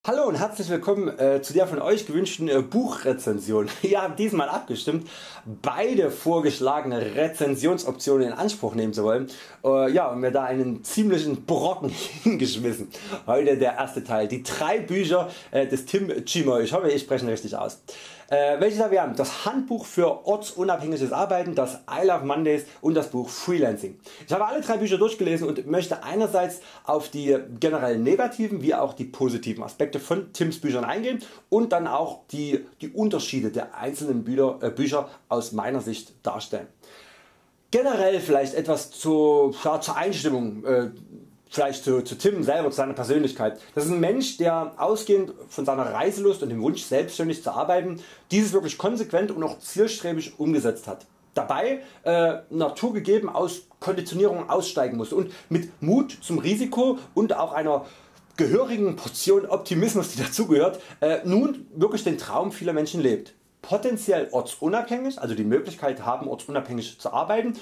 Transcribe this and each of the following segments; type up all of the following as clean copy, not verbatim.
Hallo und herzlich willkommen zu der von euch gewünschten Buchrezension. Ihr habt diesmal abgestimmt, beide vorgeschlagene Rezensionsoptionen in Anspruch nehmen zu wollen, ja, und mir da einen ziemlichen Brocken hingeschmissen. Heute der erste Teil, die 3 Bücher des Tim Cimoy, ich hoffe ich spreche ihn richtig aus. Welche da wir haben: das Handbuch für ortsunabhängiges Arbeiten, das I Love Mondays und das Buch Freelancing. Ich habe alle 3 Bücher durchgelesen und möchte einerseits auf die generell negativen wie auch die positiven Aspekte von Tims Büchern eingehen und dann auch die Unterschiede der einzelnen Bücher aus meiner Sicht darstellen. Generell vielleicht etwas zur Einstimmung. Vielleicht zu Tim selber, zu seiner Persönlichkeit. Das ist ein Mensch, der ausgehend von seiner Reiselust und dem Wunsch selbstständig zu arbeiten dieses wirklich konsequent und auch zielstrebig umgesetzt hat. Dabei naturgegeben aus Konditionierung aussteigen musste und mit Mut zum Risiko und auch einer gehörigen Portion Optimismus, die dazugehört, nun wirklich den Traum vieler Menschen lebt. Potenziell ortsunabhängig, also die Möglichkeit haben ortsunabhängig zu arbeiten,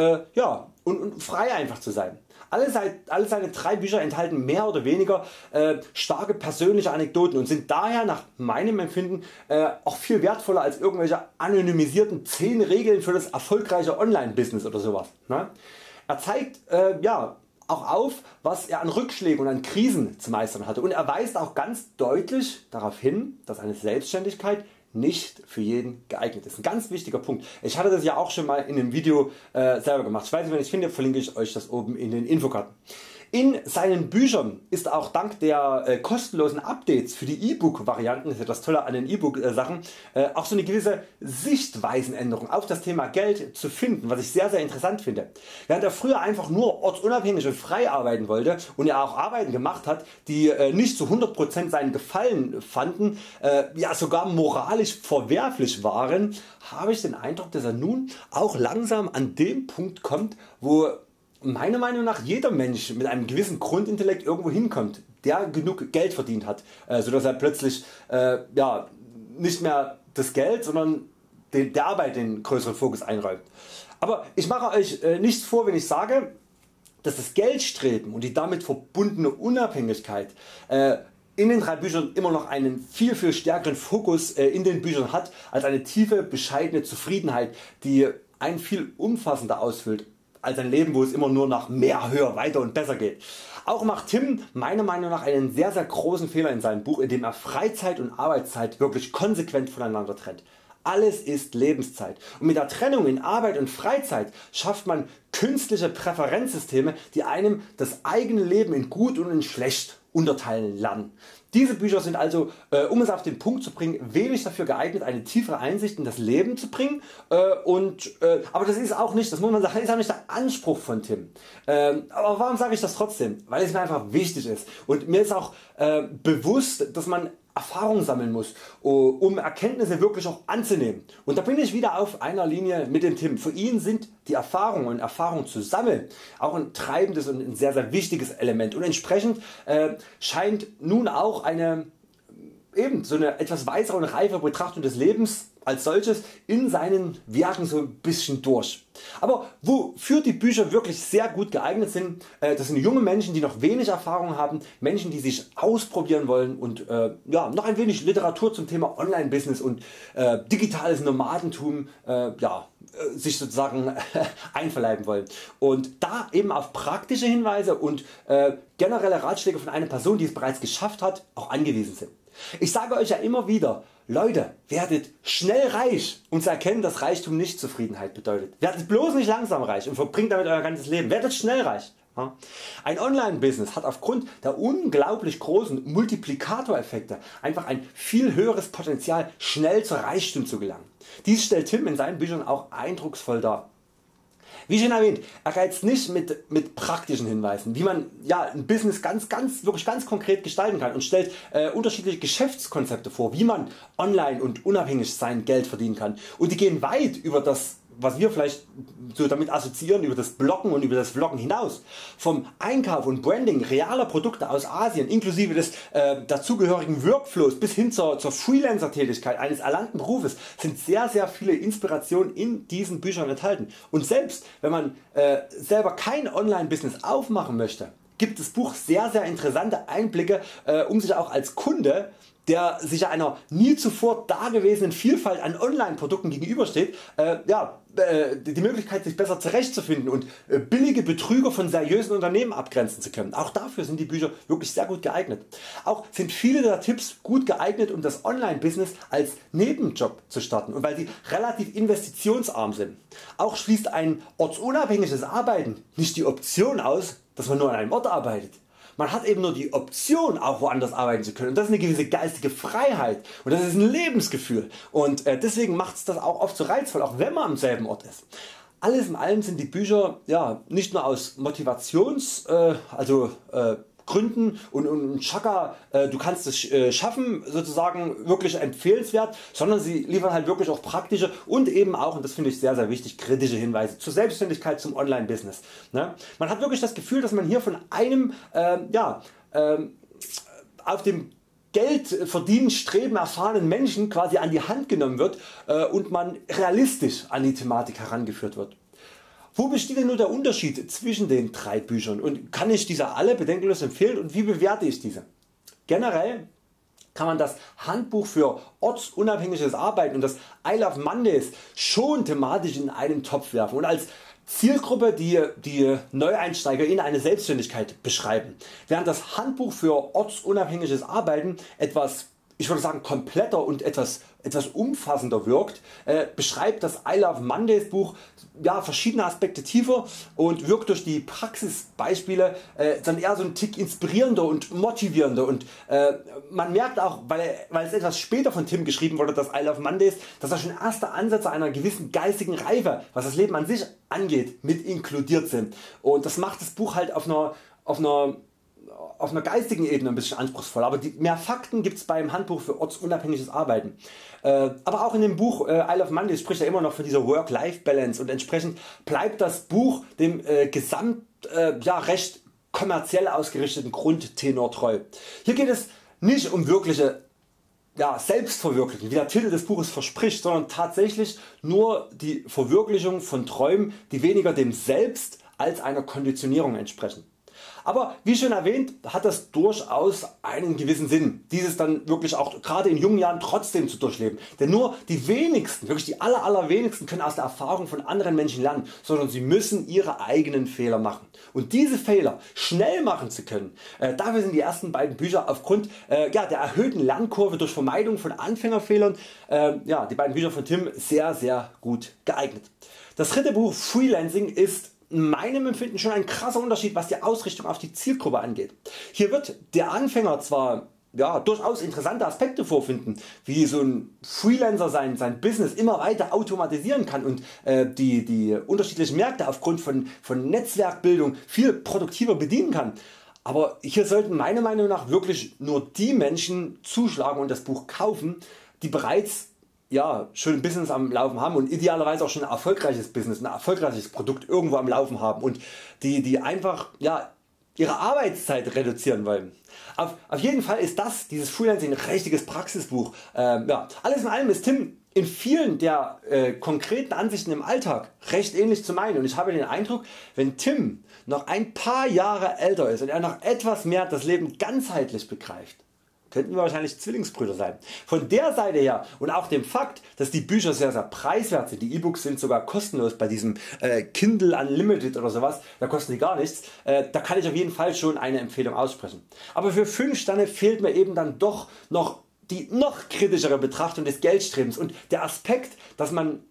ja, und frei einfach zu sein. Alle seine 3 Bücher enthalten mehr oder weniger starke persönliche Anekdoten und sind daher nach meinem Empfinden auch viel wertvoller als irgendwelche anonymisierten 10 Regeln für das erfolgreiche Online-Business oder sowas. Ne? Er zeigt ja, auch auf, was er an Rückschlägen und an Krisen zu meistern hatte, und er weist auch ganz deutlich darauf hin, dass eine Selbstständigkeit nicht für jeden geeignet ist. Ein ganz wichtiger Punkt. Ich hatte das ja auch schon mal in einem Video selber gemacht. Ich weiß nicht, wenn ich finde, verlinke ich euch das oben in den Infokarten. In seinen Büchern ist auch dank der kostenlosen Updates für die E-Book Varianten, das ist ja das Tolle an den E-Book Sachen, auch so eine gewisse Sichtweisenänderung auf das Thema Geld zu finden, was ich sehr interessant finde. Während er früher einfach nur ortsunabhängig und frei arbeiten wollte und er auch Arbeiten gemacht hat, die nicht zu 100% seinen Gefallen fanden, ja sogar moralisch verwerflich waren, habe ich den Eindruck, dass er nun auch langsam an dem Punkt kommt, wo meiner Meinung nach jeder Mensch mit einem gewissen Grundintellekt irgendwo hinkommt, der genug Geld verdient hat, sodass er plötzlich ja, nicht mehr das Geld, sondern der Arbeit den größeren Fokus einräumt. Aber ich mache Euch nichts vor, wenn ich sage, dass das Geldstreben und die damit verbundene Unabhängigkeit in den 3 Büchern immer noch einen viel stärkeren Fokus in den Büchern hat als eine tiefe bescheidene Zufriedenheit, die einen viel umfassender ausfüllt als ein Leben, wo es immer nur nach mehr, höher, weiter und besser geht. Auch macht Tim meiner Meinung nach einen sehr großen Fehler in seinem Buch, indem er Freizeit und Arbeitszeit wirklich konsequent voneinander trennt. Alles ist Lebenszeit, und mit der Trennung in Arbeit und Freizeit schafft man künstliche Präferenzsysteme, die einem das eigene Leben in gut und in schlecht unterteilen lernen. Diese Bücher sind also, um es auf den Punkt zu bringen, wenig dafür geeignet, eine tiefere Einsicht in das Leben zu bringen, aber das ist auch nicht, das muss man sagen, ist auch nicht der Anspruch von Tim. Aber warum sage ich das trotzdem? Weil es mir einfach wichtig ist, und mir ist auch bewusst, dass man Erfahrung sammeln muss, um Erkenntnisse wirklich auch anzunehmen. Und da bin ich wieder auf einer Linie mit dem Tim. Für ihn sind die Erfahrungen und Erfahrung zu sammeln auch ein treibendes und ein sehr wichtiges Element, und entsprechend scheint nun auch so eine etwas weisere und reife Betrachtung des Lebens als solches in seinen Werken so ein bisschen durch. Aber wofür die Bücher wirklich sehr gut geeignet sind, das sind junge Menschen, die noch wenig Erfahrung haben, Menschen, die sich ausprobieren wollen und ja, noch ein wenig Literatur zum Thema Online-Business und digitales Nomadentum sich sozusagen einverleiben wollen, und da eben auf praktische Hinweise und generelle Ratschläge von einer Person, die es bereits geschafft hat, auch angewiesen sind. Ich sage Euch ja immer wieder: Leute, werdet schnell reich, um zu erkennen, dass Reichtum nicht Zufriedenheit bedeutet. Werdet bloß nicht langsam reich und verbringt damit Euer ganzes Leben. Werdet schnell reich. Ein Online-Business hat aufgrund der unglaublich großen Multiplikatoreffekte einfach ein viel höheres Potenzial, schnell zu Reichtum zu gelangen. Dies stellt Tim in seinen Büchern auch eindrucksvoll dar. Wie schon erwähnt, er reizt nicht mit praktischen Hinweisen, wie man ein Business wirklich ganz konkret gestalten kann, und stellt unterschiedliche Geschäftskonzepte vor, wie man online und unabhängig sein Geld verdienen kann, und die gehen weit über das, was wir vielleicht so damit assoziieren, über das Bloggen und über das Vloggen hinaus. Vom Einkauf und Branding realer Produkte aus Asien inklusive des dazugehörigen Workflows bis hin zur Freelancer Tätigkeit eines erlernten Berufes sind sehr viele Inspirationen in diesen Büchern enthalten. Und selbst wenn man selber kein Online Business aufmachen möchte, gibt das Buch sehr interessante Einblicke, um sich auch als Kunde, der sich einer nie zuvor dagewesenen Vielfalt an Online-Produkten gegenübersteht, die Möglichkeit sich besser zurechtzufinden und billige Betrüger von seriösen Unternehmen abgrenzen zu können. Auch dafür sind die Bücher wirklich sehr gut geeignet. Auch sind viele der Tipps gut geeignet, um das Online-Business als Nebenjob zu starten, und weil sie relativ investitionsarm sind. Auch schließt ein ortsunabhängiges Arbeiten nicht die Option aus, dass man nur an einem Ort arbeitet. Man hat eben nur die Option, auch woanders arbeiten zu können, und das ist eine gewisse geistige Freiheit und das ist ein Lebensgefühl, und deswegen macht es das auch oft so reizvoll, auch wenn man am selben Ort ist. Alles in allem sind die Bücher nicht nur aus Gründen und Chaka, du kannst es schaffen, sozusagen wirklich empfehlenswert, sondern sie liefern halt wirklich auch praktische und eben auch, und das finde ich sehr wichtig, kritische Hinweise zur Selbstständigkeit, zum Online-Business. Ne? Man hat wirklich das Gefühl, dass man hier von einem auf dem Geld verdienen streben erfahrenen Menschen quasi an die Hand genommen wird und man realistisch an die Thematik herangeführt wird. Wo besteht denn nur der Unterschied zwischen den 3 Büchern, und kann ich diese alle bedenkenlos empfehlen, und wie bewerte ich diese? Generell kann man das Handbuch für ortsunabhängiges Arbeiten und das I Love Mondays schon thematisch in einen Topf werfen und als Zielgruppe die Neueinsteiger in eine Selbstständigkeit beschreiben, während das Handbuch für ortsunabhängiges Arbeiten etwas, ich würde sagen, kompletter und etwas umfassender wirkt, beschreibt das I Love Mondays Buch verschiedene Aspekte tiefer und wirkt durch die Praxisbeispiele dann eher so ein Tick inspirierender und motivierender, und man merkt auch, weil es etwas später von Tim geschrieben wurde, das I Love Mondays, dass da schon erste Ansätze einer gewissen geistigen Reife, was das Leben an sich angeht, mit inkludiert sind, und das macht das Buch halt auf einer geistigen Ebene ein bisschen anspruchsvoll, aber mehr Fakten gibt es beim Handbuch für ortsunabhängiges Arbeiten. Aber auch in dem Buch I Love Mondays spricht er immer noch von dieser Work-Life-Balance, und entsprechend bleibt das Buch dem recht kommerziell ausgerichteten Grundtenor treu. Hier geht es nicht um wirkliche Selbstverwirklichung, wie der Titel des Buches verspricht, sondern tatsächlich nur die Verwirklichung von Träumen, die weniger dem Selbst als einer Konditionierung entsprechen. Aber wie schon erwähnt, hat das durchaus einen gewissen Sinn, dieses dann wirklich auch gerade in jungen Jahren trotzdem zu durchleben. Denn nur die wenigsten, wirklich die allerwenigsten können aus der Erfahrung von anderen Menschen lernen, sondern sie müssen ihre eigenen Fehler machen. Und diese Fehler schnell machen zu können, dafür sind die ersten beiden Bücher aufgrund der erhöhten Lernkurve durch Vermeidung von Anfängerfehlern, die beiden Bücher von Tim, sehr gut geeignet. Das dritte Buch Freelancing ist in meinem Empfinden schon ein krasser Unterschied, was die Ausrichtung auf die Zielgruppe angeht. Hier wird der Anfänger zwar durchaus interessante Aspekte vorfinden, wie so ein Freelancer sein Business immer weiter automatisieren kann und die unterschiedlichen Märkte aufgrund von Netzwerkbildung viel produktiver bedienen kann. Aber hier sollten meiner Meinung nach wirklich nur die Menschen zuschlagen und das Buch kaufen, die bereits schon ein Business am Laufen haben und idealerweise auch schon ein erfolgreiches Business, ein erfolgreiches Produkt irgendwo am Laufen haben und die einfach ihre Arbeitszeit reduzieren wollen. Auf jeden Fall ist dieses Freelancing ein richtiges Praxisbuch. Alles in allem ist Tim in vielen der konkreten Ansichten im Alltag recht ähnlich zu meinen, und ich habe den Eindruck, wenn Tim noch ein paar Jahre älter ist und er noch etwas mehr das Leben ganzheitlich begreift, könnten wir wahrscheinlich Zwillingsbrüder sein. Von der Seite her und auch dem Fakt, dass die Bücher sehr preiswert sind, die E-Books sind sogar kostenlos bei diesem Kindle Unlimited oder sowas, da kosten die gar nichts, da kann ich auf jeden Fall schon eine Empfehlung aussprechen. Aber für 5 Sterne fehlt mir eben dann doch noch die noch kritischere Betrachtung des Geldstrebens und der Aspekt, dass man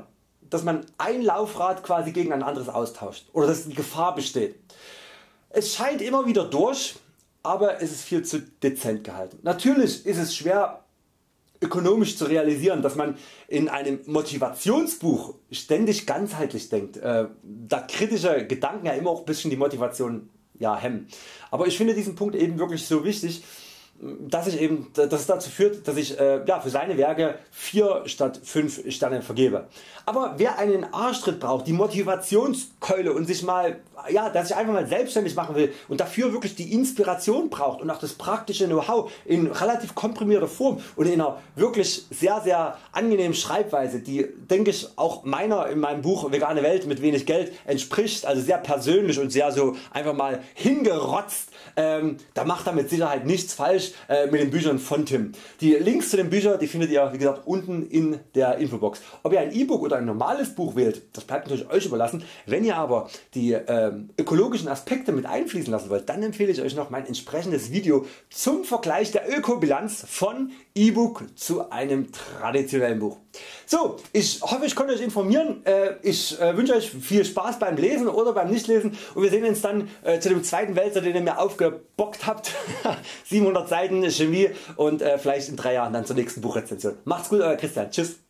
ein Laufrad quasi gegen ein anderes austauscht oder dass die Gefahr besteht. Es scheint immer wieder durch, aber es ist viel zu dezent gehalten. Natürlich ist es schwer ökonomisch zu realisieren, dass man in einem Motivationsbuch ständig ganzheitlich denkt, da kritische Gedanken immer auch ein bisschen die Motivation hemmen. Aber ich finde diesen Punkt eben wirklich so wichtig, dass es dazu führt, dass ich für seine Werke 4 statt 5 Sterne vergebe. Aber wer einen Arschtritt braucht, die Motivationskeule und der sich einfach mal selbstständig machen will und dafür wirklich die Inspiration braucht und auch das praktische Know-how in relativ komprimierter Form und in einer wirklich sehr sehr angenehmen Schreibweise, die denke ich auch meiner in meinem Buch Vegane Welt mit wenig Geld entspricht, also sehr persönlich und sehr so einfach mal hingerotzt, da macht er mit Sicherheit nichts falsch mit den Büchern von Tim. Die Links zu den Büchern die findet ihr wie gesagt unten in der Infobox. Ob ihr ein E-Book oder ein normales Buch wählt, das bleibt natürlich euch überlassen. Wenn ihr aber die ökologischen Aspekte mit einfließen lassen wollt, dann empfehle ich euch noch mein entsprechendes Video zum Vergleich der Ökobilanz von E-Book zu einem traditionellen Buch. So, ich hoffe ich konnte euch informieren, ich wünsche euch viel Spaß beim Lesen oder beim Nichtlesen und wir sehen uns dann zu dem zweiten Wälzer, den ihr mir aufgebockt habt, 700 Seiten Chemie und vielleicht in 3 Jahren dann zur nächsten Buchrezension. Macht's gut, euer Christian, tschüss.